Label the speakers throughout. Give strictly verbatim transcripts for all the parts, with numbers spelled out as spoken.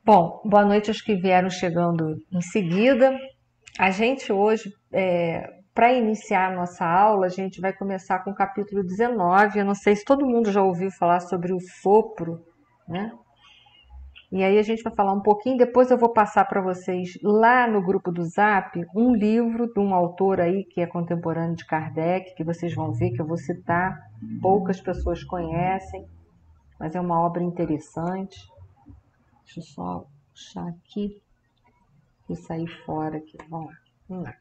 Speaker 1: Bom, boa noite aos que vieram chegando em seguida. A gente hoje, é, para iniciar a nossa aula, a gente vai começar com o capítulo dezenove. Eu não sei se todo mundo já ouviu falar sobre o sopro, né? E aí a gente vai falar um pouquinho, depois eu vou passar para vocês lá no grupo do Zap um livro de um autor aí que é contemporâneo de Kardec, que vocês vão ver que eu vou citar, poucas pessoas conhecem, mas é uma obra interessante. Deixa eu só puxar aqui e sair fora aqui. Vamos lá. Vamos lá.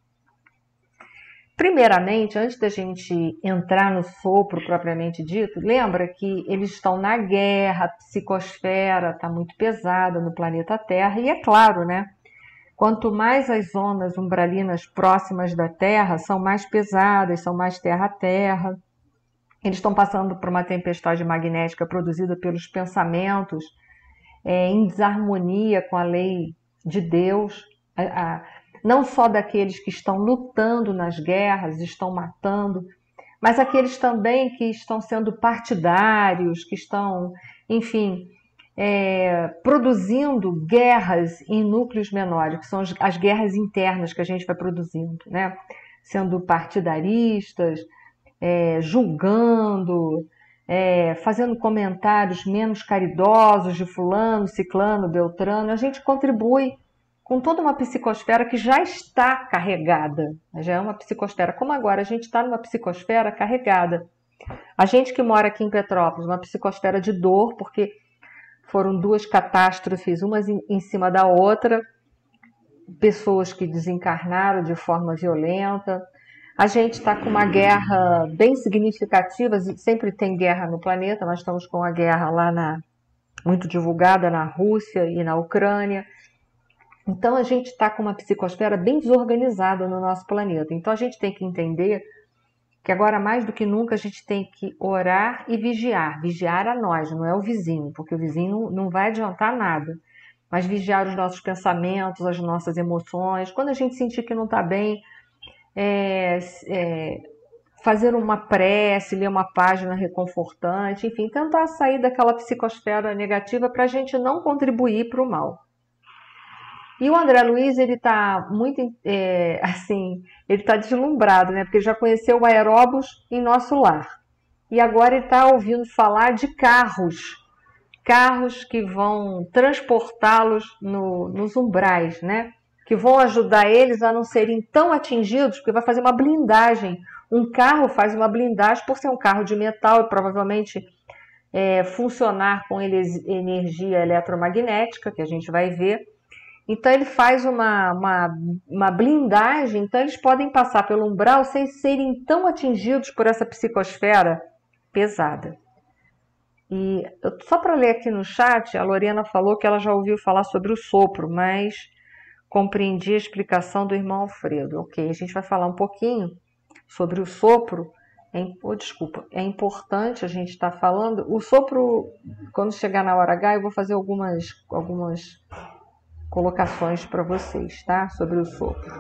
Speaker 1: Primeiramente, antes da gente entrar no sopro propriamente dito, lembra que eles estão na guerra, a psicosfera está muito pesada no planeta Terra, e é claro, né? Quanto mais as zonas umbralinas próximas da Terra são mais pesadas, são mais terra-terra. Eles estão passando por uma tempestade magnética produzida pelos pensamentos, é, em desarmonia com a lei de Deus, a, a, não só daqueles que estão lutando nas guerras, estão matando, mas aqueles também que estão sendo partidários, que estão, enfim, é, produzindo guerras em núcleos menores, que são as, as guerras internas que a gente vai produzindo, né? Sendo partidaristas, é, julgando, É, fazendo comentários menos caridosos de fulano, ciclano, beltrano. A gente contribui com toda uma psicosfera que já está carregada, já é uma psicosfera, como agora a gente está numa psicosfera carregada. A gente que mora aqui em Petrópolis, uma psicosfera de dor, porque foram duas catástrofes, umas em cima da outra, pessoas que desencarnaram de forma violenta. A gente está com uma guerra bem significativa, sempre tem guerra no planeta, nós estamos com a guerra lá na, muito divulgada na Rússia e na Ucrânia. Então a gente está com uma psicosfera bem desorganizada no nosso planeta. Então a gente tem que entender que agora mais do que nunca a gente tem que orar e vigiar. Vigiar a nós, não é o vizinho, porque o vizinho não vai adiantar nada. Mas vigiar os nossos pensamentos, as nossas emoções. Quando a gente sentir que não está bem, É, é, fazer uma prece, ler uma página reconfortante, enfim, tentar sair daquela psicosfera negativa para a gente não contribuir para o mal. E o André Luiz, ele está muito, é, assim, ele está deslumbrado, né? Porque ele já conheceu o aeróbus em nosso lar. E agora ele está ouvindo falar de carros, carros que vão transportá-los no, nos umbrais, né? Que vão ajudar eles a não serem tão atingidos, porque vai fazer uma blindagem. Um carro faz uma blindagem por ser um carro de metal e provavelmente é, funcionar com energia eletromagnética, que a gente vai ver. Então ele faz uma, uma, uma blindagem, então eles podem passar pelo umbral sem serem tão atingidos por essa psicosfera pesada. E só para ler aqui no chat, a Lorena falou que ela já ouviu falar sobre o sopro, mas compreendi a explicação do irmão Alfredo. Ok, a gente vai falar um pouquinho sobre o sopro. É, oh, desculpa, é importante a gente estar tá falando. O sopro, quando chegar na hora H, eu vou fazer algumas, algumas colocações para vocês, tá? Sobre o sopro.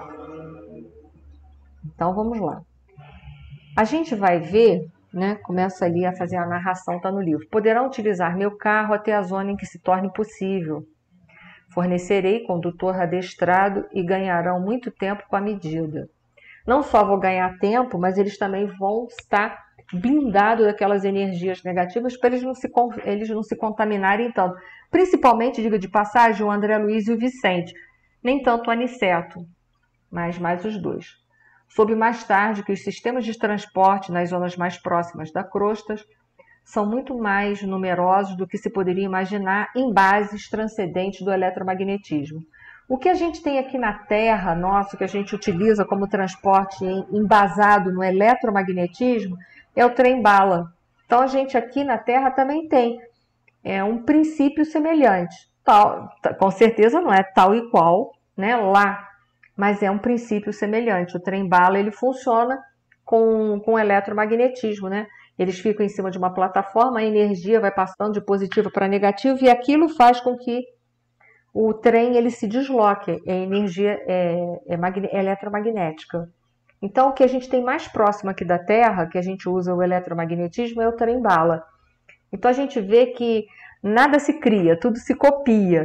Speaker 1: Então, vamos lá. A gente vai ver, né? Começa ali a fazer a narração, está no livro. Poderão utilizar meu carro até a zona em que se torne possível. Fornecerei condutor adestrado e ganharão muito tempo com a medida. Não só vou ganhar tempo, mas eles também vão estar blindados daquelas energias negativas para eles não se, eles não se contaminarem tanto. Principalmente, diga de passagem, o André Luiz e o Vicente. Nem tanto o Aniceto, mas mais os dois. Soube mais tarde que os sistemas de transporte nas zonas mais próximas da crosta são muito mais numerosos do que se poderia imaginar em bases transcendentes do eletromagnetismo. O que a gente tem aqui na Terra, nosso, que a gente utiliza como transporte embasado no eletromagnetismo, é o trem-bala. Então a gente aqui na Terra também tem é, um princípio semelhante. Tal, com certeza não é tal e qual, né, lá, mas é um princípio semelhante. O trem-bala ele funciona com, com eletromagnetismo, né? Eles ficam em cima de uma plataforma, a energia vai passando de positivo para negativo e aquilo faz com que o trem ele se desloque. A energia é, é, é eletromagnética. Então, o que a gente tem mais próximo aqui da Terra, que a gente usa o eletromagnetismo, é o trem-bala. Então, a gente vê que nada se cria, tudo se copia.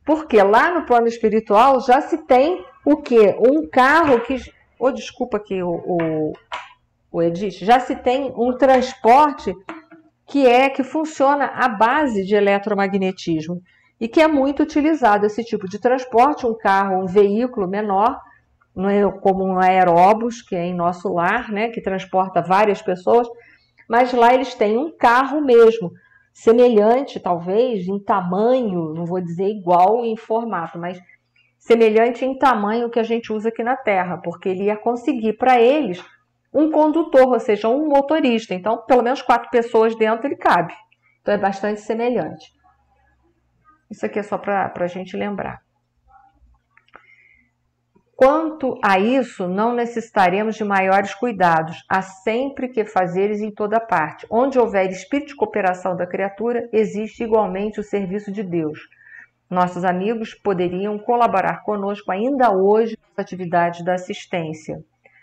Speaker 1: Porque lá no plano espiritual já se tem o quê? Um carro que... Oh, desculpa aqui o, o, o Edith. Já se tem um transporte que é que funciona à base de eletromagnetismo e que é muito utilizado esse tipo de transporte, um carro, um veículo menor, não é como um aeróbus, que é em nosso lar, né, que transporta várias pessoas, mas lá eles têm um carro mesmo, semelhante talvez em tamanho, não vou dizer igual em formato, mas semelhante em tamanho que a gente usa aqui na Terra, porque ele ia conseguir para eles um condutor, ou seja, um motorista. Então, pelo menos quatro pessoas dentro ele cabe. Então, é bastante semelhante. Isso aqui é só para a gente lembrar. Quanto a isso, não necessitaremos de maiores cuidados. Há sempre que fazeres em toda parte. Onde houver espírito de cooperação da criatura, existe igualmente o serviço de Deus. Nossos amigos poderiam colaborar conosco ainda hoje nas atividades da assistência.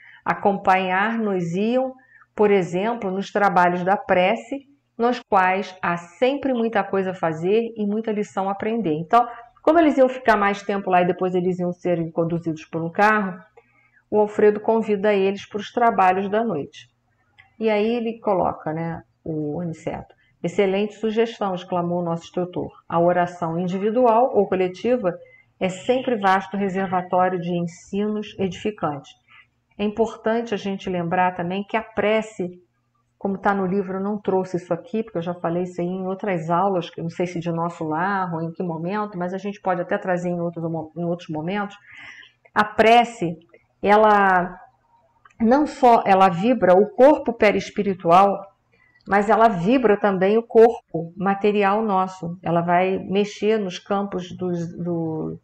Speaker 1: Acompanhar-nos-iam, por exemplo, nos trabalhos da prece, nos quais há sempre muita coisa a fazer e muita lição a aprender. Então, como eles iam ficar mais tempo lá e depois eles iam ser conduzidos por um carro, o Alfredo convida eles para os trabalhos da noite. E aí ele coloca, né, o Aniceto. Excelente sugestão, exclamou o nosso instrutor. A oração individual ou coletiva é sempre vasto reservatório de ensinos edificantes. É importante a gente lembrar também que a prece, como está no livro, eu não trouxe isso aqui, porque eu já falei isso aí em outras aulas, que não sei se de nosso lar ou em que momento, mas a gente pode até trazer em outros, em outros momentos. A prece, ela não só ela vibra o corpo perispiritual, mas ela vibra também o corpo material nosso. Ela vai mexer nos campos do, do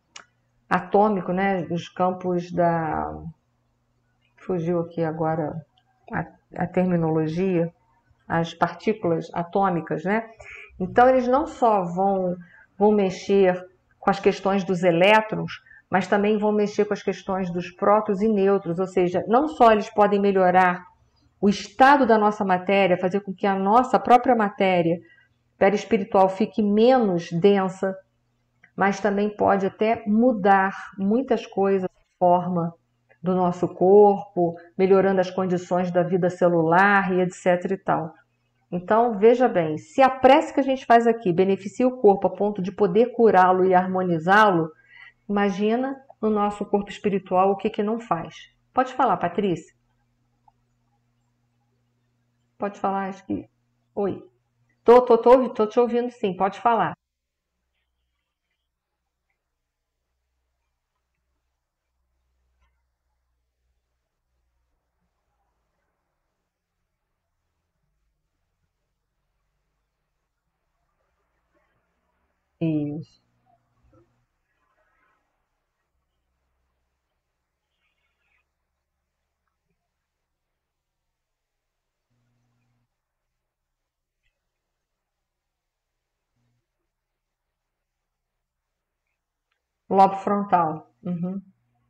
Speaker 1: atômico, né? Dos campos da... Fugiu aqui agora a, a terminologia, as partículas atômicas, né? Então, eles não só vão, vão mexer com as questões dos elétrons, mas também vão mexer com as questões dos prótons e nêutrons, ou seja, não só eles podem melhorar o estado da nossa matéria, fazer com que a nossa própria matéria perispiritual fique menos densa, mas também pode até mudar muitas coisas da forma do nosso corpo, melhorando as condições da vida celular e etc e tal. Então, veja bem, se a prece que a gente faz aqui beneficia o corpo a ponto de poder curá-lo e harmonizá-lo, imagina no nosso corpo espiritual o que que não faz. Pode falar, Patrícia? Pode falar, acho que... Oi. Tô, tô, tô, tô te ouvindo sim, pode falar. Isso. Lobo frontal. Uhum.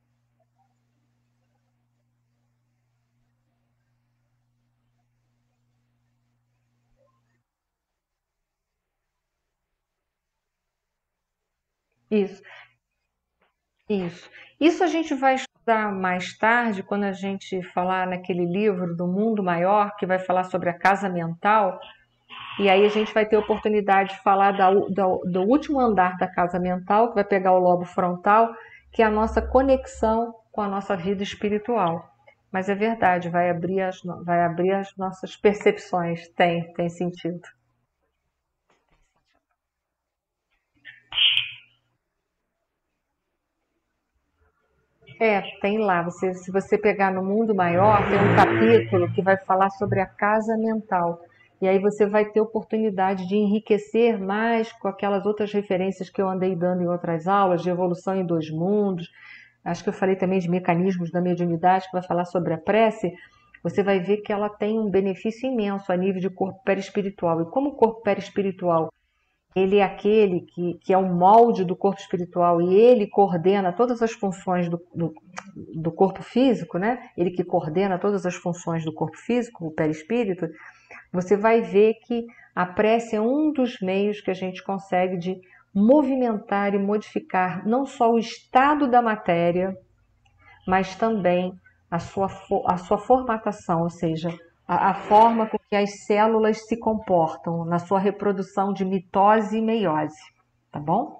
Speaker 1: Isso. Isso. Isso a gente vai estudar mais tarde, quando a gente falar naquele livro do Mundo Maior, que vai falar sobre a casa mental, e aí a gente vai ter oportunidade de falar da, do, do último andar da casa mental, que vai pegar o lobo frontal, que é a nossa conexão com a nossa vida espiritual. Mas é verdade, vai abrir as, vai abrir as nossas percepções. Tem, tem sentido. É, tem lá. Você, se você pegar no Mundo Maior, tem um capítulo que vai falar sobre a casa mental. E aí você vai ter oportunidade de enriquecer mais com aquelas outras referências que eu andei dando em outras aulas, de evolução em dois mundos. Acho que eu falei também de mecanismos da mediunidade, que vai falar sobre a prece. Você vai ver que ela tem um benefício imenso a nível de corpo perispiritual. E como o corpo perispiritual ele é aquele que, que é o molde do corpo espiritual e ele coordena todas as funções do, do, do corpo físico, né? Ele que coordena todas as funções do corpo físico, o perispírito, você vai ver que a prece é um dos meios que a gente consegue de movimentar e modificar não só o estado da matéria, mas também a sua, a sua formatação, ou seja, a, a forma com que as células se comportam na sua reprodução de mitose e meiose, tá bom?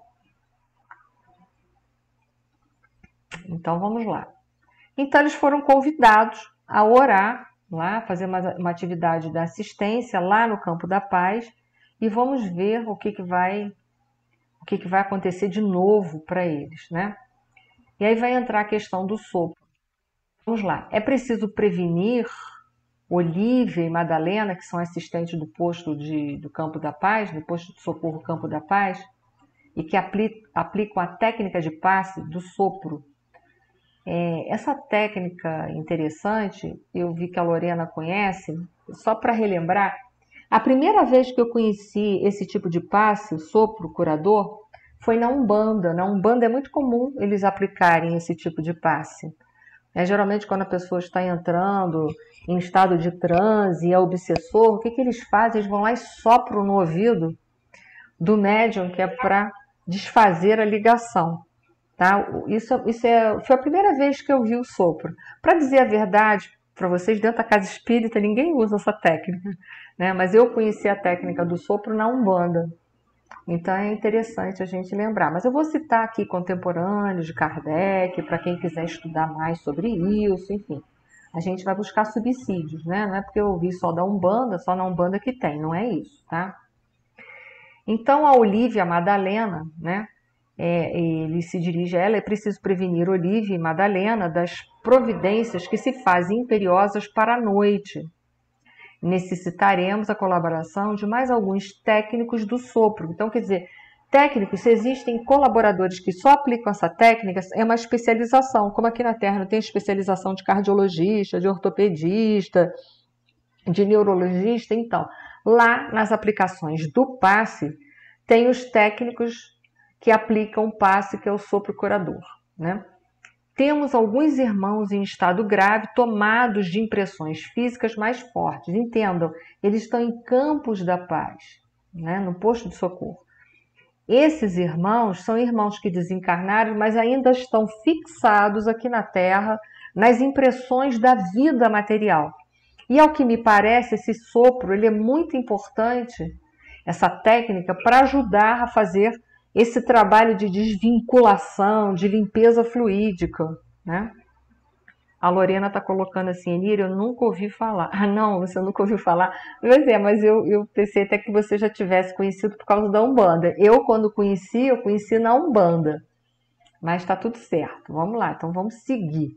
Speaker 1: Então vamos lá. Então eles foram convidados a orar, lá, fazer uma, uma atividade da assistência lá no Campo da Paz, e vamos ver o que, que vai o que, que vai acontecer de novo para eles, né? E aí vai entrar a questão do sopro. Vamos lá. É preciso prevenir Olívia e Madalena, que são assistentes do posto de, do Campo da Paz, do posto de socorro Campo da Paz, e que apli, aplicam a técnica de passe do sopro. É, essa técnica interessante, eu vi que a Lorena conhece, só para relembrar, a primeira vez que eu conheci esse tipo de passe, o sopro curador, foi na Umbanda. Na Umbanda é muito comum eles aplicarem esse tipo de passe. É, geralmente quando a pessoa está entrando em estado de transe e é obsessor, o que, que eles fazem? Eles vão lá e sopram no ouvido do médium, que é para desfazer a ligação. Tá? Isso, isso é, foi a primeira vez que eu vi o sopro. Para dizer a verdade para vocês, dentro da casa espírita ninguém usa essa técnica, né? Mas eu conheci a técnica do sopro na Umbanda. Então é interessante a gente lembrar. Mas eu vou citar aqui contemporâneos de Kardec, para quem quiser estudar mais sobre isso, enfim. A gente vai buscar subsídios, né? Não é porque eu ouvi só da Umbanda, só na Umbanda que tem, não é isso, tá? Então a Olívia Madalena, né? É, ele se dirige a ela, é preciso prevenir Olívia e Madalena das providências que se fazem imperiosas para a noite. Necessitaremos a colaboração de mais alguns técnicos do sopro. Então, quer dizer, técnicos, se existem colaboradores que só aplicam essa técnica, é uma especialização. Como aqui na Terra não tem especialização de cardiologista, de ortopedista, de neurologista, então, lá nas aplicações do passe, tem os técnicos que aplicam o passe, que é o sopro curador, né? Temos alguns irmãos em estado grave tomados de impressões físicas mais fortes. Entendam, eles estão em Campos da Paz, né, no posto de socorro. Esses irmãos são irmãos que desencarnaram, mas ainda estão fixados aqui na Terra nas impressões da vida material. E ao que me parece, esse sopro ele é muito importante, essa técnica, para ajudar a fazer esse trabalho de desvinculação, de limpeza fluídica, né? A Lorena está colocando assim, Enira, eu nunca ouvi falar. Ah, não, você nunca ouviu falar? Pois é, mas eu, eu pensei até que você já tivesse conhecido por causa da Umbanda. Eu, quando conheci, eu conheci na Umbanda. Mas está tudo certo. Vamos lá, então vamos seguir.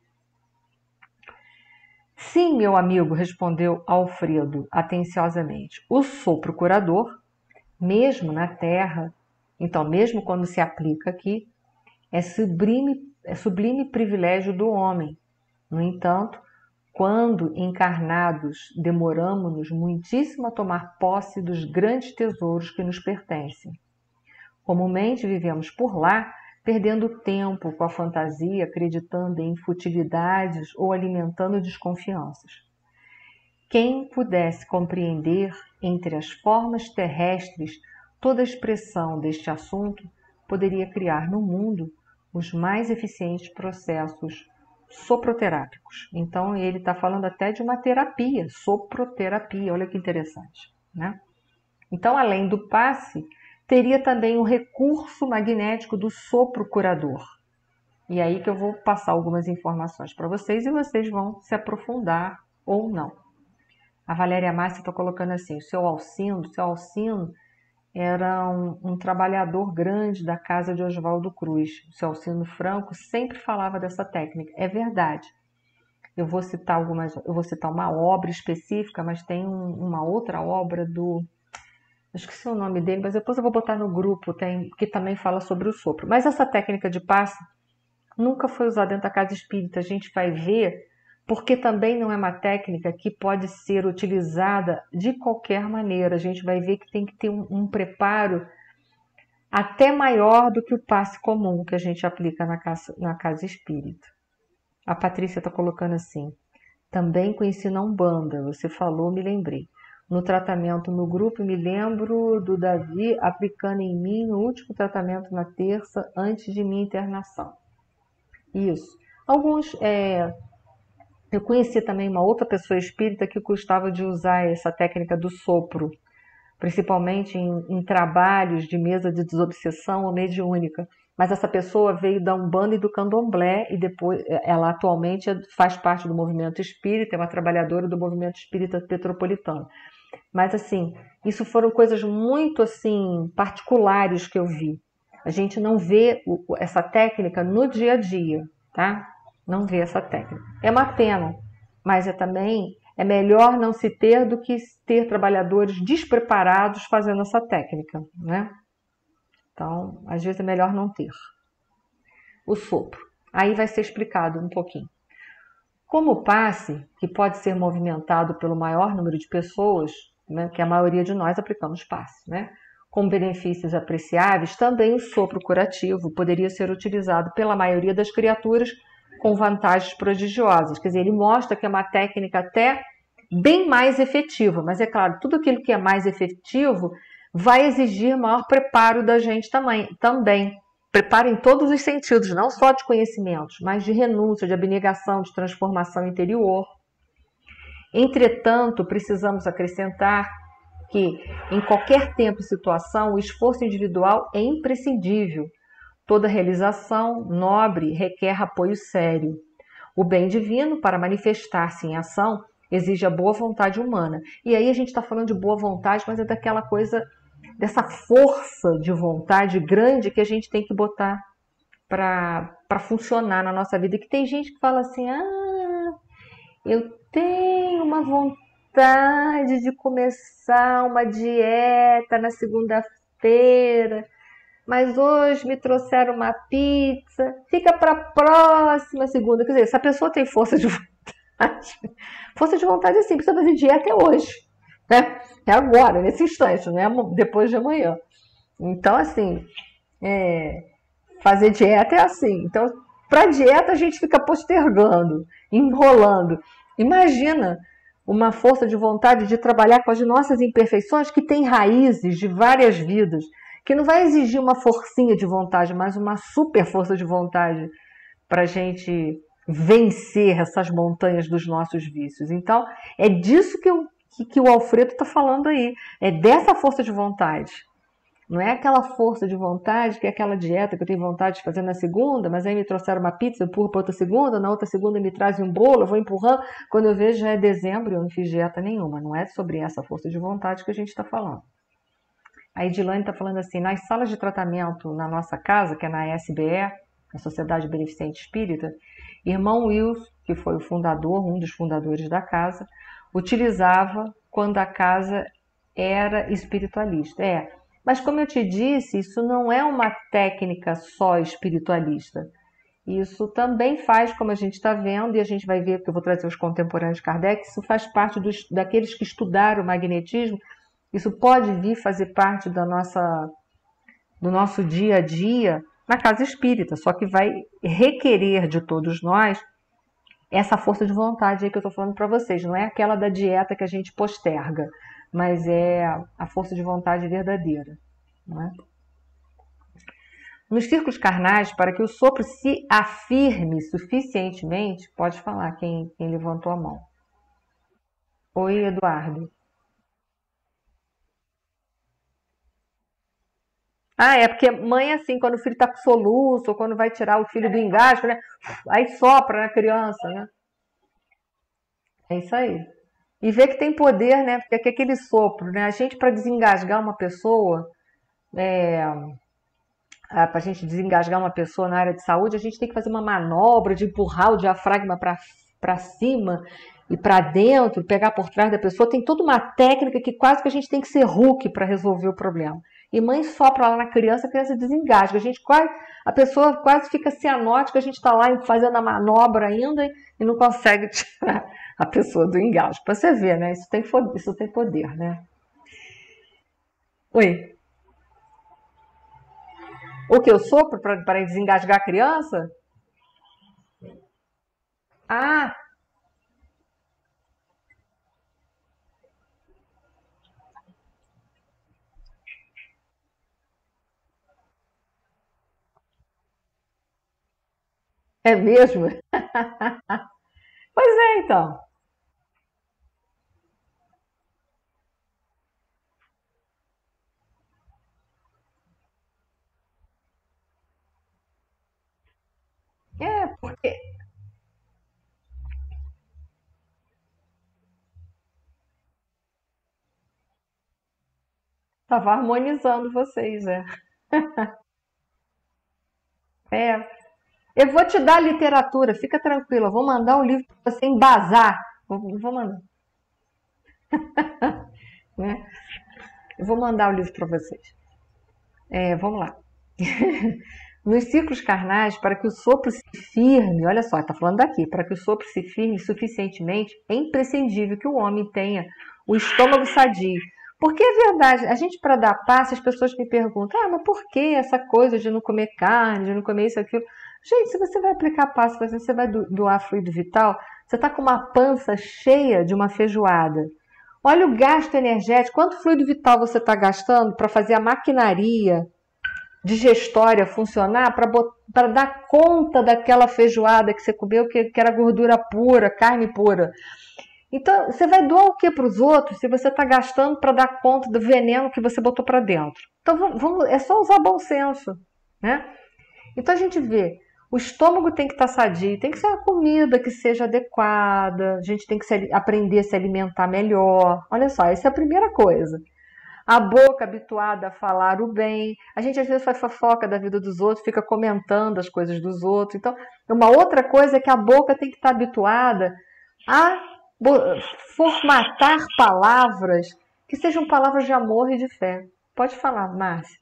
Speaker 1: Sim, meu amigo, respondeu Alfredo atenciosamente. O sopro curador, mesmo na Terra, então, mesmo quando se aplica aqui, é sublime, é sublime privilégio do homem. No entanto, quando encarnados, demoramos-nos muitíssimo a tomar posse dos grandes tesouros que nos pertencem. Comumente vivemos por lá, perdendo tempo com a fantasia, acreditando em futilidades ou alimentando desconfianças. Quem pudesse compreender entre as formas terrestres toda a expressão deste assunto, poderia criar no mundo os mais eficientes processos soproterápicos. Então, ele está falando até de uma terapia, soproterapia, olha que interessante, né? Então, além do passe, teria também o recurso magnético do sopro curador. E aí que eu vou passar algumas informações para vocês e vocês vão se aprofundar ou não. A Valéria Márcia está colocando assim, o seu Alcindo, o seu Alcindo era um, um trabalhador grande da casa de Oswaldo Cruz. O seu Alcindo Franco sempre falava dessa técnica. É verdade. Eu vou citar algumas, eu vou citar uma obra específica, mas tem um, uma outra obra do, eu esqueci o nome dele, mas depois eu vou botar no grupo, tem, que também fala sobre o sopro. Mas essa técnica de passe nunca foi usada dentro da casa espírita. A gente vai ver, porque também não é uma técnica que pode ser utilizada de qualquer maneira. A gente vai ver que tem que ter um, um preparo até maior do que o passe comum que a gente aplica na casa, na casa espírita. A Patrícia está colocando assim, também conheci na Umbanda, você falou, me lembrei. no tratamento no grupo e me lembro do Davi aplicando em mim no último tratamento na terça antes de minha internação. Isso. Alguns, é, eu conheci também uma outra pessoa espírita que gostava de usar essa técnica do sopro, principalmente em, em trabalhos de mesa de desobsessão ou mediúnica. Mas essa pessoa veio da Umbanda e do Candomblé e depois ela atualmente faz parte do movimento espírita, é uma trabalhadora do movimento espírita petropolitano. Mas assim, isso foram coisas muito assim particulares que eu vi. A gente não vê essa técnica no dia a dia, tá? Não vê essa técnica. É uma pena, mas é também é melhor não se ter do que ter trabalhadores despreparados fazendo essa técnica, né? Então, às vezes é melhor não ter. O sopro. Aí vai ser explicado um pouquinho. Como o passe, que pode ser movimentado pelo maior número de pessoas, né, que a maioria de nós aplicamos passe, né, com benefícios apreciáveis, também o sopro curativo poderia ser utilizado pela maioria das criaturas com vantagens prodigiosas. Quer dizer, ele mostra que é uma técnica até bem mais efetiva, mas é claro, tudo aquilo que é mais efetivo vai exigir maior preparo da gente também. também. Preparo em todos os sentidos, não só de conhecimentos, mas de renúncia, de abnegação, de transformação interior. Entretanto, precisamos acrescentar que, em qualquer tempo e situação, o esforço individual é imprescindível. Toda realização nobre requer apoio sério. O bem divino, para manifestar-se em ação, exige a boa vontade humana. E aí a gente está falando de boa vontade, mas é daquela coisa, dessa força de vontade grande que a gente tem que botar para funcionar na nossa vida. Que tem gente que fala assim, ah, eu tenho uma vontade de começar uma dieta na segunda-feira, mas hoje me trouxeram uma pizza, fica para a próxima segunda. Quer dizer, essa pessoa tem força de vontade. Força de vontade é assim, precisa fazer dieta é hoje, né? É agora, nesse instante, não é depois de amanhã. Então, assim, é, fazer dieta é assim. Então, para dieta a gente fica postergando, enrolando. Imagina uma força de vontade de trabalhar com as nossas imperfeições que tem raízes de várias vidas, que não vai exigir uma forcinha de vontade, mas uma super força de vontade para a gente vencer essas montanhas dos nossos vícios. Então, é disso que, eu, que, que o Alfredo está falando aí. É dessa força de vontade. Não é aquela força de vontade que é aquela dieta que eu tenho vontade de fazer na segunda, mas aí me trouxeram uma pizza, eu empurro para outra segunda, na outra segunda me trazem um bolo, eu vou empurrando. Quando eu vejo já é dezembro e eu não fiz dieta nenhuma. Não é sobre essa força de vontade que a gente está falando. A Edilane está falando assim, nas salas de tratamento na nossa casa, que é na S B E, a Sociedade Beneficente Espírita, irmão Wilson, que foi o fundador, um dos fundadores da casa, utilizava quando a casa era espiritualista. É, mas como eu te disse, isso não é uma técnica só espiritualista. Isso também faz, como a gente está vendo, e a gente vai ver, porque eu vou trazer os contemporâneos de Kardec, isso faz parte dos, daqueles que estudaram o magnetismo. Isso pode vir fazer parte da nossa, do nosso dia a dia na casa espírita, só que vai requerer de todos nós essa força de vontade aí que eu estou falando para vocês. Não é aquela da dieta que a gente posterga, mas é a força de vontade verdadeira. Não é? Nos círculos carnais, para que o sopro se afirme suficientemente, pode falar quem, quem levantou a mão. Oi, Eduardo. Ah, é porque mãe é assim, quando o filho tá com soluço, ou quando vai tirar o filho do engasgo, né? Aí sopra na criança, né? É isso aí. E vê que tem poder, né? Porque é aquele sopro, né? A gente, para desengasgar uma pessoa, é, para a gente desengasgar uma pessoa na área de saúde, a gente tem que fazer uma manobra de empurrar o diafragma para cima e para dentro, pegar por trás da pessoa. Tem toda uma técnica que quase que a gente tem que ser Hulk para resolver o problema. E mãe sopra lá na criança, a criança desengasga. A gente quase, a pessoa quase fica cianótica, a gente está lá fazendo a manobra ainda e não consegue tirar a pessoa do engasgo. Para você ver, né? Isso tem, isso tem poder, né? Oi. O que eu sopro para desengasgar a criança? Ah, É mesmo? Pois é, então. É, porque estava harmonizando vocês, é. É. Eu vou te dar literatura, fica tranquila. Eu vou mandar o livro para você embasar. Vou, vou mandar, né? Eu vou mandar o livro para vocês. É, vamos lá. Nos ciclos carnais, para que o sopro se firme, olha só, está falando daqui, para que o sopro se firme suficientemente, é imprescindível que o homem tenha o estômago sadio. Porque é verdade, a gente para dar passe, as pessoas me perguntam, ah, mas por que essa coisa de não comer carne, de não comer isso, aquilo? Gente, se você vai aplicar passe, você vai doar fluido vital, você está com uma pança cheia de uma feijoada. Olha o gasto energético, quanto fluido vital você está gastando para fazer a maquinaria digestória funcionar para dar conta daquela feijoada que você comeu, que, que era gordura pura, carne pura. Então, você vai doar o que para os outros se você está gastando para dar conta do veneno que você botou para dentro? Então, vamos, vamos, é só usar bom senso, né? Então, a gente vê, o estômago tem que estar sadio, tem que ser uma comida que seja adequada, a gente tem que se, aprender a se alimentar melhor. Olha só, essa é a primeira coisa. A boca habituada a falar o bem. A gente às vezes faz fofoca da vida dos outros, fica comentando as coisas dos outros. Então, uma outra coisa é que a boca tem que estar habituada a formatar palavras que sejam palavras de amor e de fé. Pode falar, Márcia.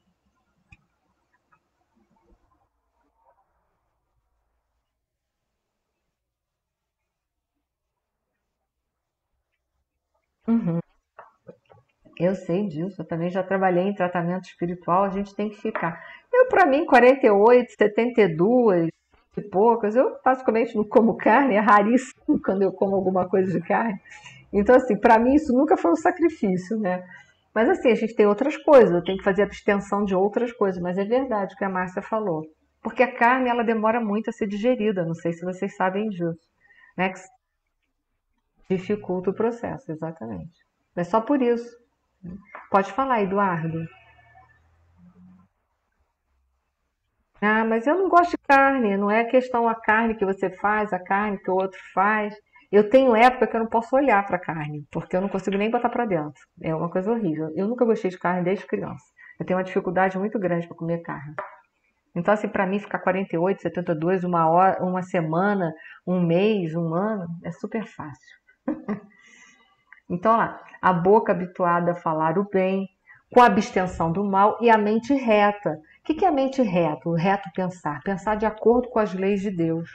Speaker 1: Uhum. Eu sei disso, eu também já trabalhei em tratamento espiritual, a gente tem que ficar. Eu, para mim, quarenta e oito, setenta e duas e poucas, eu basicamente não como carne, é raríssimo quando eu como alguma coisa de carne. Então, assim, para mim isso nunca foi um sacrifício, né? Mas assim, a gente tem outras coisas, eu tenho que fazer abstenção de outras coisas, mas é verdade o que a Márcia falou. Porque a carne, ela demora muito a ser digerida, não sei se vocês sabem disso, né? Que dificulta o processo, exatamente. É só por isso. Pode falar, Eduardo. Ah, mas eu não gosto de carne, não é a questão a carne que você faz, a carne que o outro faz. Eu tenho época que eu não posso olhar para a carne, porque eu não consigo nem botar para dentro. É uma coisa horrível. Eu nunca gostei de carne desde criança. Eu tenho uma dificuldade muito grande para comer carne. Então, assim, para mim ficar quarenta e oito, setenta e dois, uma hora, uma semana, um mês, um ano, é super fácil. Então, lá, a boca habituada a falar o bem, com a abstenção do mal e a mente reta. O que é a mente reta? O reto pensar. Pensar de acordo com as leis de Deus.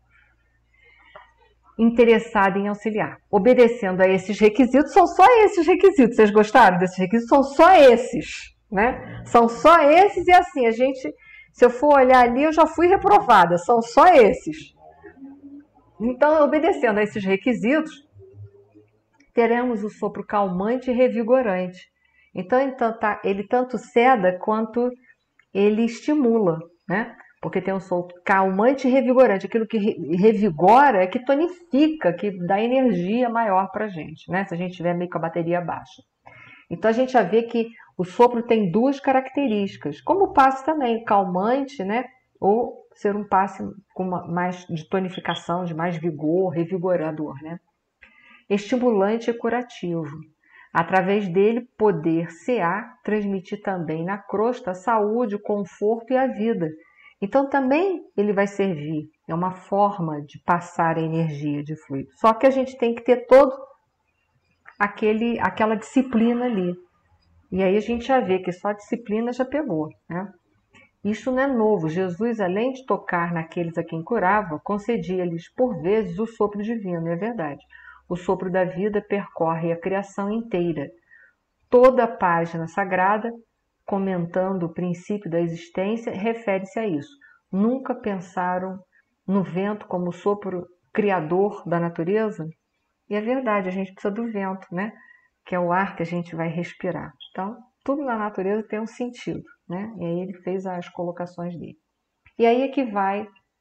Speaker 1: Interessada em auxiliar. Obedecendo a esses requisitos, são só esses requisitos. Vocês gostaram desses requisitos? São só esses. Né? São só esses e assim, a gente, se eu for olhar ali, eu já fui reprovada. São só esses. Então, obedecendo a esses requisitos, teremos o sopro calmante e revigorante. Então, ele tanto ceda quanto ele estimula, né? Porque tem um sopro calmante e revigorante. Aquilo que revigora é que tonifica, que dá energia maior para a gente, né? Se a gente tiver meio com a bateria baixa. Então, a gente já vê que o sopro tem duas características, como o passe também, calmante, né? Ou ser um passe com mais de tonificação, de mais vigor, revigorador, né? Estimulante e curativo. Através dele, poder cear, transmitir também na crosta a saúde, o conforto e a vida. Então, também ele vai servir. É uma forma de passar a energia de fluido. Só que a gente tem que ter todo aquele, aquela disciplina ali. E aí a gente já vê que só a disciplina já pegou, né? Isso não é novo. Jesus, além de tocar naqueles a quem curava, concedia-lhes por vezes o sopro divino, é verdade. O sopro da vida percorre a criação inteira. Toda a página sagrada, comentando o princípio da existência, refere-se a isso. Nunca pensaram no vento como sopro criador da natureza? E é verdade, a gente precisa do vento, né? Que é o ar que a gente vai respirar. Então, tudo na natureza tem um sentido, né? E aí ele fez as colocações dele. E aí é que vai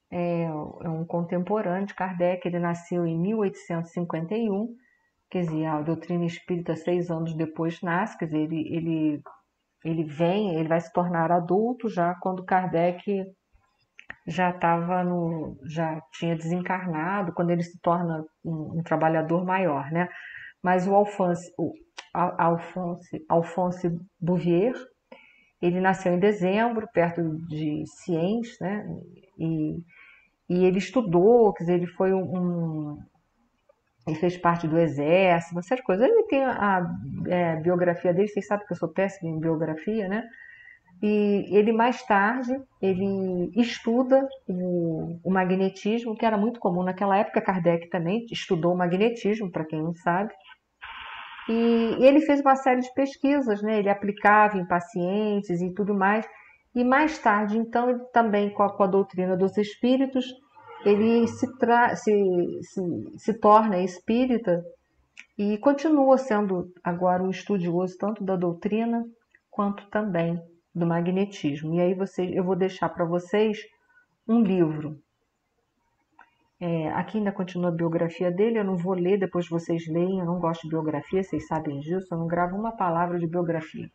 Speaker 1: é, é um contemporâneo de Kardec, ele nasceu em mil oitocentos e cinquenta e um, quer dizer, a doutrina espírita seis anos depois nasce, quer dizer, ele, ele, ele vem, ele vai se tornar adulto já quando Kardec já estava no, já tinha desencarnado, quando ele se torna um, um trabalhador maior, né? Mas o Alphonse, o Alphonse, Alphonse Bouvier, ele nasceu em dezembro, perto de Sciences, né? E, e ele estudou, quer dizer, ele foi um, ele fez parte do exército, uma série de coisas. Ele tem a, a é, biografia dele, vocês sabem que eu sou péssima em biografia, né? E ele mais tarde, ele estuda o, o magnetismo, que era muito comum naquela época. Kardec também estudou o magnetismo, para quem não sabe. E ele fez uma série de pesquisas, né? Ele aplicava em pacientes e tudo mais. E mais tarde, então, ele também com a, com a doutrina dos espíritos, ele se, tra... se, se, se torna espírita e continua sendo agora um estudioso tanto da doutrina quanto também do magnetismo. E aí você, eu vou deixar para vocês um livro. É, aqui ainda continua a biografia dele, eu não vou ler, depois vocês leem, eu não gosto de biografia, vocês sabem disso, eu não gravo uma palavra de biografia.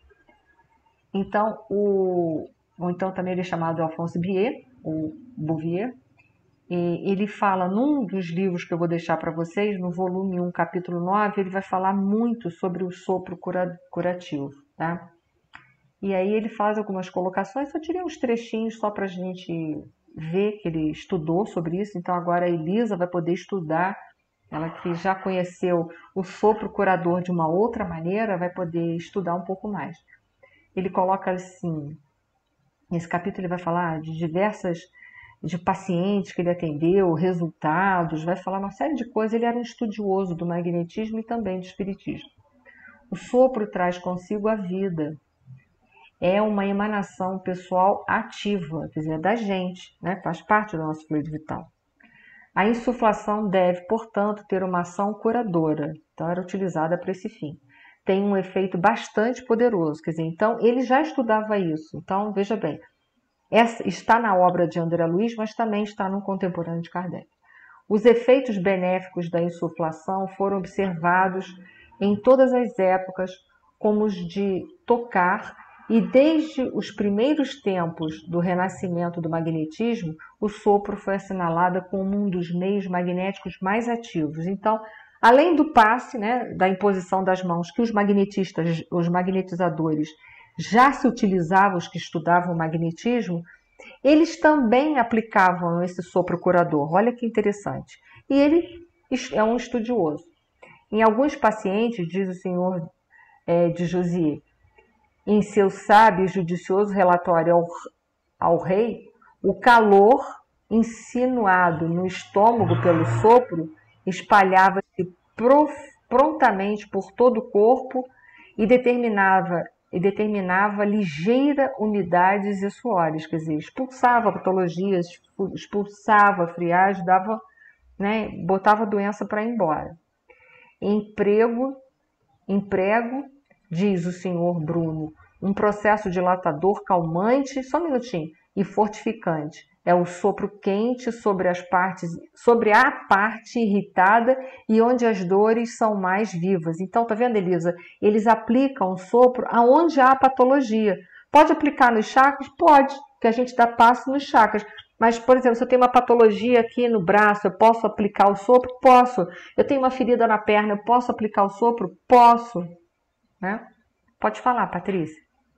Speaker 1: Então, o, ou então também ele é chamado Alphonse Bouvier, ou Bouvier, e ele fala num dos livros que eu vou deixar para vocês, no volume um, capítulo nove, ele vai falar muito sobre o sopro cura, curativo, tá? E aí ele faz algumas colocações, eu tirei uns trechinhos só para a gente ver que ele estudou sobre isso. Então agora a Elisa vai poder estudar, ela que já conheceu o sopro curador de uma outra maneira, vai poder estudar um pouco mais. Ele coloca assim, nesse capítulo ele vai falar de diversas, de pacientes que ele atendeu, resultados, vai falar uma série de coisas. Ele era um estudioso do magnetismo e também do espiritismo. O sopro traz consigo a vida. É uma emanação pessoal ativa, quer dizer, da gente, né? Faz parte do nosso fluido vital. A insuflação deve, portanto, ter uma ação curadora, então era utilizada para esse fim. Tem um efeito bastante poderoso, quer dizer, então ele já estudava isso. Então, veja bem, essa está na obra de André Luiz, mas também está no contemporâneo de Kardec. Os efeitos benéficos da insuflação foram observados em todas as épocas, como os de tocar. E desde os primeiros tempos do renascimento do magnetismo, o sopro foi assinalado como um dos meios magnéticos mais ativos. Então, além do passe, né, da imposição das mãos, que os magnetistas, os magnetizadores já se utilizavam, os que estudavam o magnetismo, eles também aplicavam esse sopro curador. Olha que interessante. E ele é um estudioso. Em alguns pacientes, diz o senhor é, de Josier, em seu sábio e judicioso relatório ao, ao rei, o calor insinuado no estômago pelo sopro espalhava-se prontamente por todo o corpo e determinava, e determinava ligeira umidades e suores, quer dizer, expulsava patologias, expulsava friagem, dava, né, botava a doença para ir embora. Emprego, emprego diz o senhor Bruno, um processo dilatador, calmante, só um minutinho, e fortificante. É o sopro quente sobre as partes, sobre a parte irritada e onde as dores são mais vivas. Então, tá vendo, Elisa? Eles aplicam o sopro aonde há patologia. Pode aplicar nos chakras? Pode, que a gente dá passo nos chakras. Mas, por exemplo, se eu tenho uma patologia aqui no braço, eu posso aplicar o sopro? Posso. Eu tenho uma ferida na perna, eu posso aplicar o sopro? Posso. Né? Pode falar, Patrícia.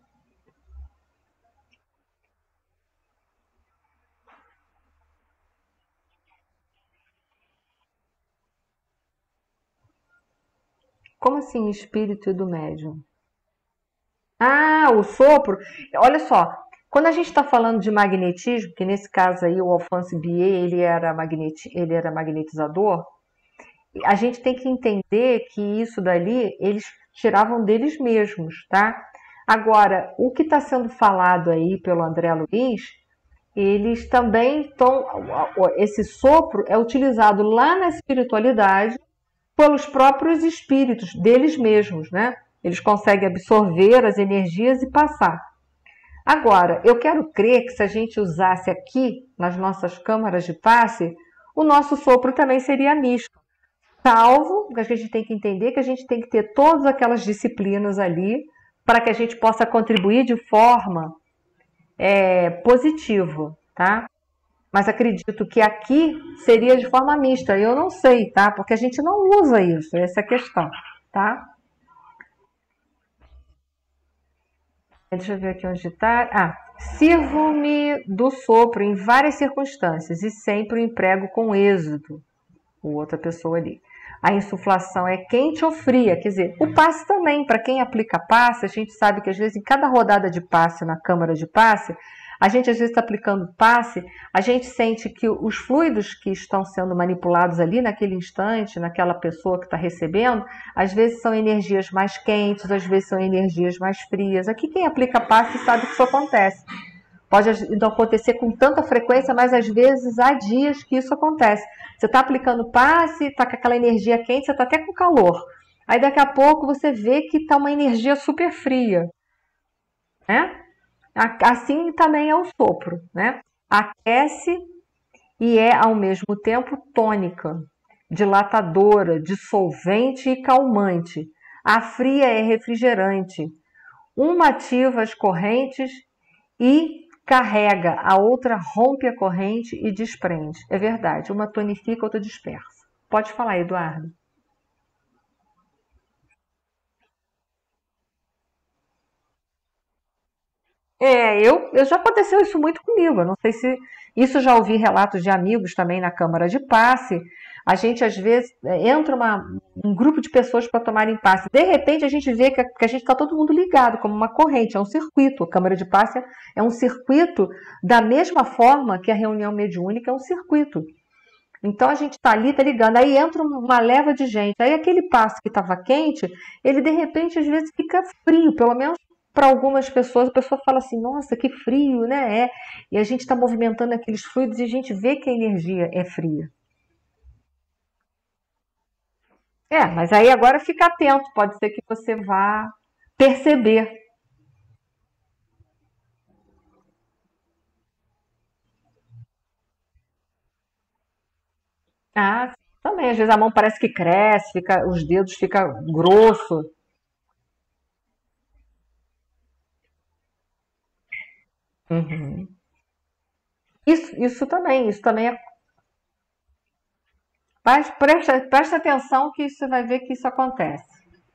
Speaker 1: Como assim, espírito do médium? Ah, o sopro. Olha só, quando a gente está falando de magnetismo, que nesse caso aí o Alphonse Bouvier, ele era, magneti ele era magnetizador, a gente tem que entender que isso dali eles tiravam deles mesmos, tá? Agora, o que está sendo falado aí pelo André Luiz, eles também estão. Esse sopro é utilizado lá na espiritualidade pelos próprios espíritos deles mesmos, né? Eles conseguem absorver as energias e passar. Agora, eu quero crer que se a gente usasse aqui, nas nossas câmaras de passe, o nosso sopro também seria misto. Salvo que a gente tem que entender que a gente tem que ter todas aquelas disciplinas ali para que a gente possa contribuir de forma é, positiva, tá? Mas acredito que aqui seria de forma mista. Eu não sei, tá? Porque a gente não usa isso, essa é a questão, tá? Deixa eu ver aqui onde está. Ah, sirvo-me do sopro em várias circunstâncias e sempre o emprego com êxito. O outra pessoa ali. A insuflação é quente ou fria, quer dizer, o passe também, para quem aplica passe, a gente sabe que às vezes em cada rodada de passe na câmara de passe, a gente às vezes está aplicando passe, a gente sente que os fluidos que estão sendo manipulados ali naquele instante, naquela pessoa que está recebendo, às vezes são energias mais quentes, às vezes são energias mais frias. Aqui quem aplica passe sabe que isso acontece. Pode não acontecer com tanta frequência, mas às vezes há dias que isso acontece. Você está aplicando passe, está com aquela energia quente, você está até com calor. Aí daqui a pouco você vê que está uma energia super fria, né? Assim também é o sopro, né? Aquece e é ao mesmo tempo tônica, dilatadora, dissolvente e calmante. A fria é refrigerante. Uma ativa as correntes e carrega, a outra rompe a corrente e desprende. É verdade, uma tonifica, outra dispersa. Pode falar, Eduardo. É, eu, eu já aconteceu isso muito comigo. Eu não sei se isso eu já ouvi relatos de amigos também na câmara de passe. A gente às vezes é, entra uma, um grupo de pessoas para tomarem passe. De repente a gente vê que a, que a gente está todo mundo ligado, como uma corrente, é um circuito. A câmara de passe é um circuito da mesma forma que a reunião mediúnica é um circuito. Então a gente está ali, está ligando, aí entra uma leva de gente. Aí aquele passo que estava quente, ele de repente às vezes fica frio, pelo menos para algumas pessoas. A pessoa fala assim: nossa, que frio, né? É. E a gente está movimentando aqueles fluidos e a gente vê que a energia é fria. É, mas aí agora fica atento, pode ser que você vá perceber. Ah, sim, também, às vezes a mão parece que cresce, fica, os dedos ficam grosso. Uhum. Isso, isso também, isso também é. Mas presta, presta atenção que você vai ver que isso acontece.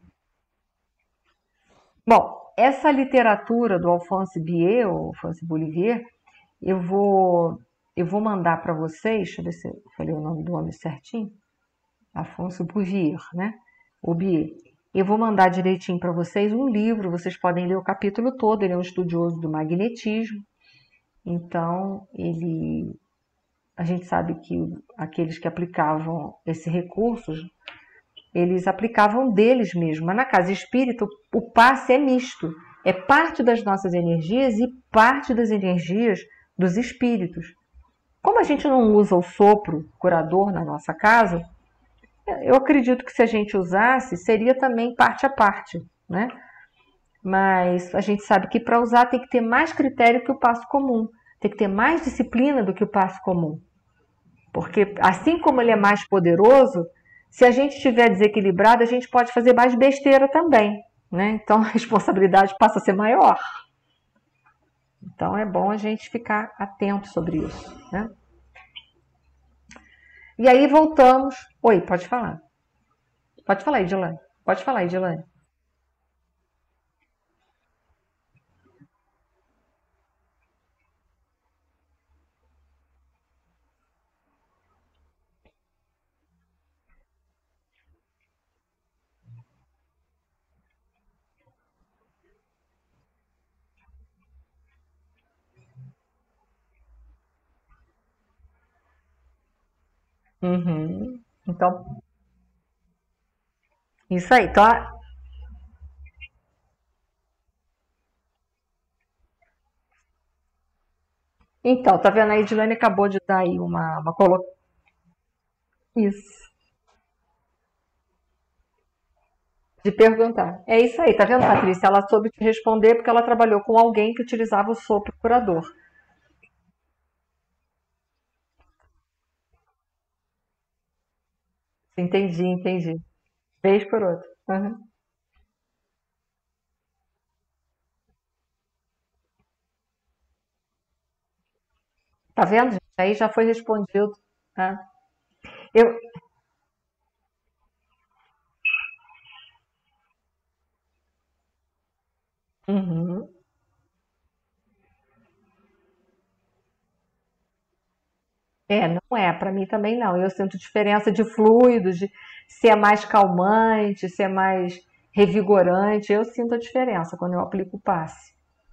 Speaker 1: Bom, essa literatura do Alphonse Billet, ou Alphonse Bolivier, eu vou, eu vou mandar para vocês, deixa eu ver se eu falei o nome do homem certinho, Alphonse Bouvier, né? O Billet. Eu vou mandar direitinho para vocês um livro, vocês podem ler o capítulo todo, ele é um estudioso do magnetismo, então ele, a gente sabe que aqueles que aplicavam esse recurso eles aplicavam deles mesmo. Mas na casa espírita, o passe é misto. É parte das nossas energias e parte das energias dos espíritos. Como a gente não usa o sopro curador na nossa casa, eu acredito que se a gente usasse, seria também parte a parte, né? Mas a gente sabe que para usar tem que ter mais critério que o passo comum. Tem que ter mais disciplina do que o passo comum. Porque assim como ele é mais poderoso, se a gente estiver desequilibrado, a gente pode fazer mais besteira também, né? Então a responsabilidade passa a ser maior. Então é bom a gente ficar atento sobre isso, né? E aí voltamos. Oi, pode falar. Pode falar, Edilane. Pode falar, Edilane. Uhum. Então, isso aí. Então, então tá vendo? A Edilane acabou de dar aí uma, uma colo... Isso. de perguntar. É isso aí, tá vendo, Patrícia? Ela soube te responder porque ela trabalhou com alguém que utilizava o sopro curador. Entendi, entendi. Vez por outra. Uhum. Tá vendo, gente? Aí já foi respondido. Tá? Eu, Uhum. É, não é, para mim também não. Eu sinto diferença de fluidos, de se é mais calmante, se é mais revigorante. Eu sinto a diferença quando eu aplico o passe.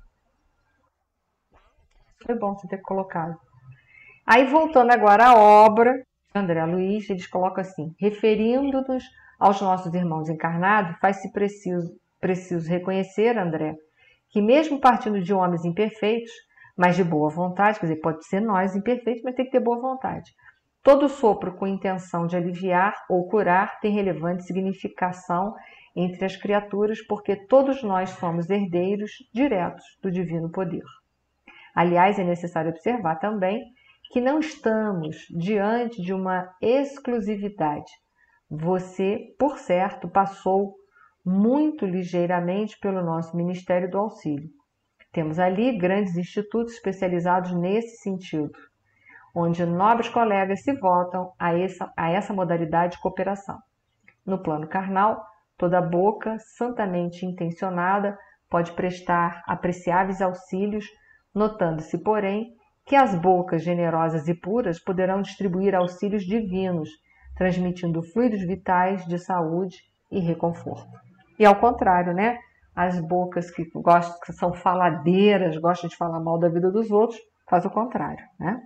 Speaker 1: Foi bom você ter colocado. Aí, voltando agora à obra de André Luiz, eles colocam assim: referindo-nos aos nossos irmãos encarnados, faz-se preciso, preciso reconhecer, André, que mesmo partindo de homens imperfeitos, mas de boa vontade, quer dizer, pode ser nós imperfeitos, mas tem que ter boa vontade. Todo sopro com intenção de aliviar ou curar tem relevante significação entre as criaturas, porque todos nós somos herdeiros diretos do divino poder. Aliás, é necessário observar também que não estamos diante de uma exclusividade. Você, por certo, passou muito ligeiramente pelo nosso Ministério do Auxílio. Temos ali grandes institutos especializados nesse sentido, onde nobres colegas se votam a essa, a essa modalidade de cooperação. No plano carnal, toda boca santamente intencionada pode prestar apreciáveis auxílios, notando-se, porém, que as bocas generosas e puras poderão distribuir auxílios divinos, transmitindo fluidos vitais de saúde e reconforto. E ao contrário, né? As bocas que gostam, que são faladeiras, gostam de falar mal da vida dos outros, faz o contrário, né?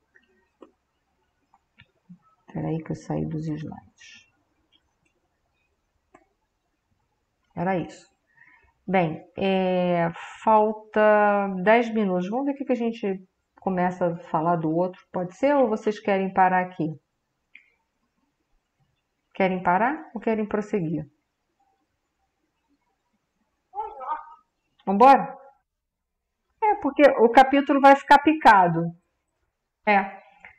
Speaker 1: Espera aí que eu saí dos slides. Era isso. Bem, é, falta dez minutos. Vamos ver o que a gente começa a falar do outro. Pode ser ou vocês querem parar aqui? Querem parar ou querem prosseguir? Vambora? É, porque o capítulo vai ficar picado. É.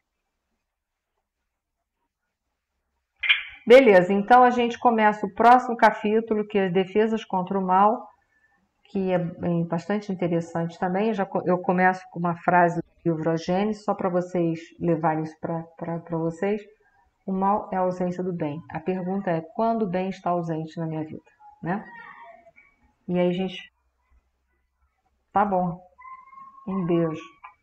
Speaker 1: Beleza, então a gente começa o próximo capítulo, que é Defesas contra o Mal, que é bastante interessante também. Eu, já, eu começo com uma frase do livro A Gênesis, só para vocês levarem isso para vocês. O mal é a ausência do bem. A pergunta é, quando o bem está ausente na minha vida? Né? E aí, gente, tá bom. Um beijo.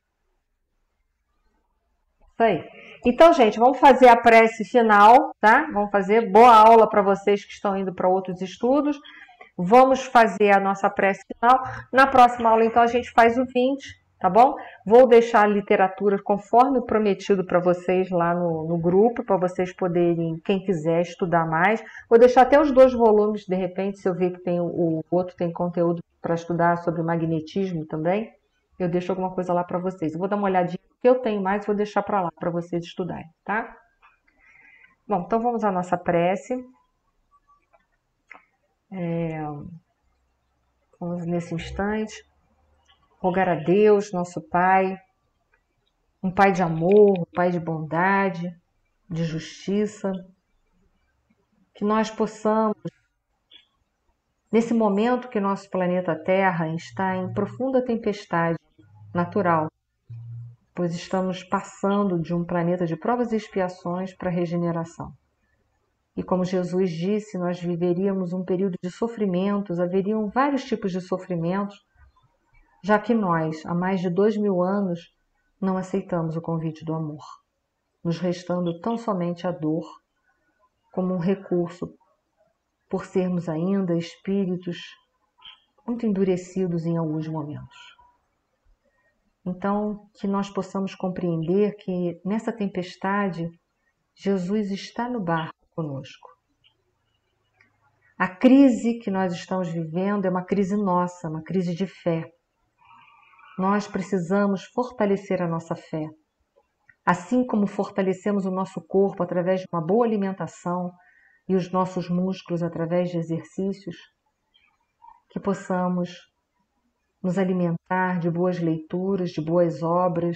Speaker 1: Isso aí. Então, gente, vamos fazer a prece final, tá? Vamos fazer boa aula para vocês que estão indo para outros estudos. Vamos fazer a nossa prece final. Na próxima aula, então, a gente faz o vinte, tá bom? Vou deixar a literatura conforme prometido para vocês lá no, no grupo, para vocês poderem, quem quiser, estudar mais. Vou deixar até os dois volumes, de repente, se eu ver que tem o, o outro tem conteúdo para estudar sobre magnetismo também, eu deixo alguma coisa lá para vocês. Eu vou dar uma olhadinha no que eu tenho mais, vou deixar para lá para vocês estudarem, tá? Bom, então vamos à nossa prece. É, vamos nesse instante rogar a Deus, nosso Pai, um Pai de amor, um Pai de bondade, de justiça, que nós possamos, nesse momento que nosso planeta Terra está em profunda tempestade natural, pois estamos passando de um planeta de provas e expiações para a regeneração. E como Jesus disse, nós viveríamos um período de sofrimentos, haveriam vários tipos de sofrimentos, já que nós, há mais de dois mil anos, não aceitamos o convite do amor, nos restando tão somente a dor como um recurso, por sermos ainda espíritos muito endurecidos em alguns momentos. Então, que nós possamos compreender que nessa tempestade, Jesus está no barco conosco. A crise que nós estamos vivendo é uma crise nossa, uma crise de fé. Nós precisamos fortalecer a nossa fé. Assim como fortalecemos o nosso corpo através de uma boa alimentação, e os nossos músculos através de exercícios, que possamos nos alimentar de boas leituras, de boas obras,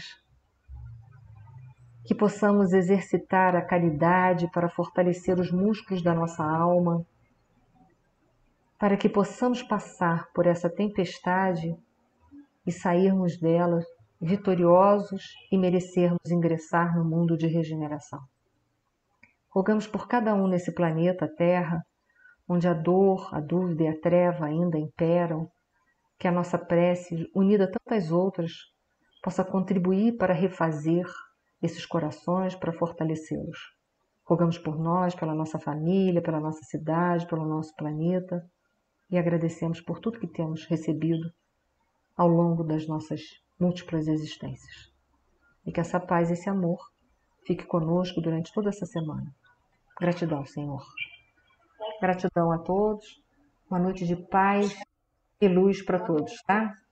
Speaker 1: que possamos exercitar a caridade para fortalecer os músculos da nossa alma, para que possamos passar por essa tempestade e sairmos dela vitoriosos e merecermos ingressar no mundo de regeneração. Rogamos por cada um nesse planeta Terra, onde a dor, a dúvida e a treva ainda imperam, que a nossa prece, unida a tantas outras, possa contribuir para refazer esses corações, para fortalecê-los. Rogamos por nós, pela nossa família, pela nossa cidade, pelo nosso planeta e agradecemos por tudo que temos recebido ao longo das nossas múltiplas existências. E que essa paz e esse amor fique conosco durante toda essa semana. Gratidão, Senhor. Gratidão a todos. Uma noite de paz e luz para todos, tá?